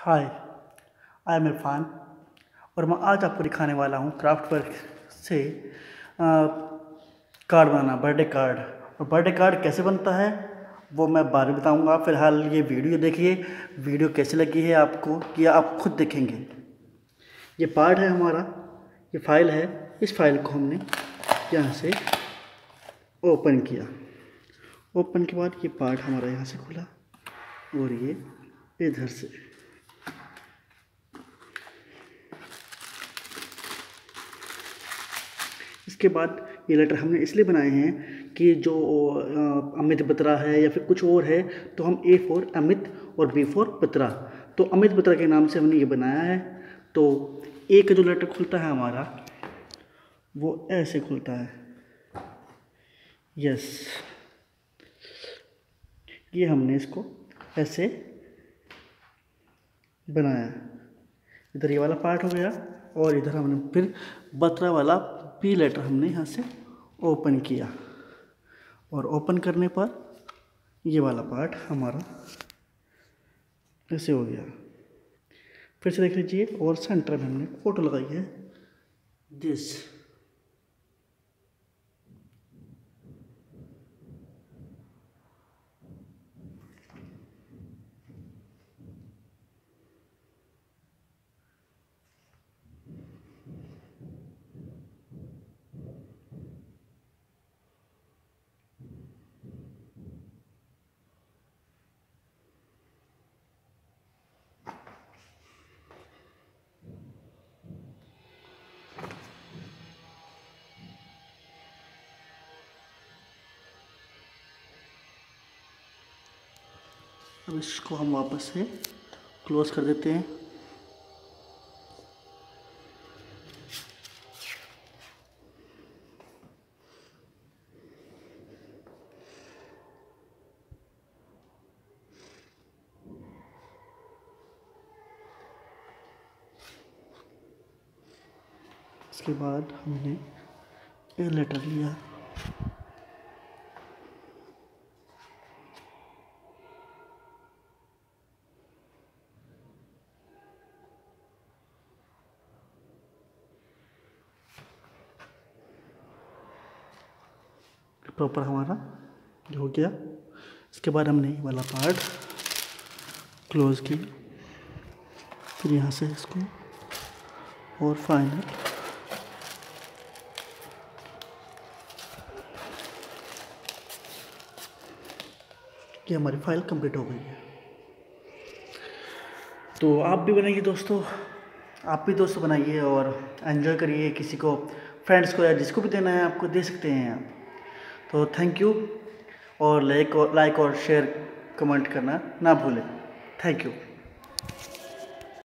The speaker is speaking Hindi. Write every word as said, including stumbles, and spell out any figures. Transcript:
हाय, आई एम इरफान और मैं आज आपको दिखाने वाला हूँ क्राफ्ट वर्क से आ, कार्ड बनाना, बर्थडे कार्ड। और बर्थडे कार्ड कैसे बनता है वो मैं बाद में बताऊँगा। फ़िलहाल ये वीडियो देखिए, वीडियो कैसी लगी है आपको ये आप खुद देखेंगे। ये पार्ट है हमारा, ये फाइल है। इस फाइल को हमने यहाँ से ओपन किया। ओपन के बाद ये पार्ट हमारा यहाँ से खुला और ये इधर से। इसके बाद ये लेटर हमने इसलिए बनाए हैं कि जो अमित बत्रा है या फिर कुछ और है तो हम ए फॉर अमित और बी फॉर बत्रा, तो अमित बत्रा के नाम से हमने ये बनाया है। तो ए का जो लेटर खुलता है हमारा वो ऐसे खुलता है, यस। ये हमने इसको ऐसे बनाया। इधर ये वाला पार्ट हो गया और इधर हमने फिर बत्रा वाला पी लेटर हमने यहाँ से ओपन किया और ओपन करने पर ये वाला पार्ट हमारा ऐसे हो गया। फिर से देख लीजिए और सेंटर में हमने फोटो लगाई है, दिस। अब इसको हम वापस से क्लोज कर देते हैं। इसके बाद हमने ए लेटर लिया, प्रॉपर हमारा हो गया। इसके बाद हमने ये वाला पार्ट क्लोज किया, फिर यहाँ से इसको और फाइनल कि हमारी फाइल कंप्लीट हो गई है। तो आप भी बनाइए दोस्तों, आप भी दोस्तों बनाइए और एंजॉय करिए। किसी को, फ्रेंड्स को या जिसको भी देना है आपको दे सकते हैं आप। तो थैंक यू और लाइक और लाइक और शेयर कमेंट करना ना भूलें। Thank you.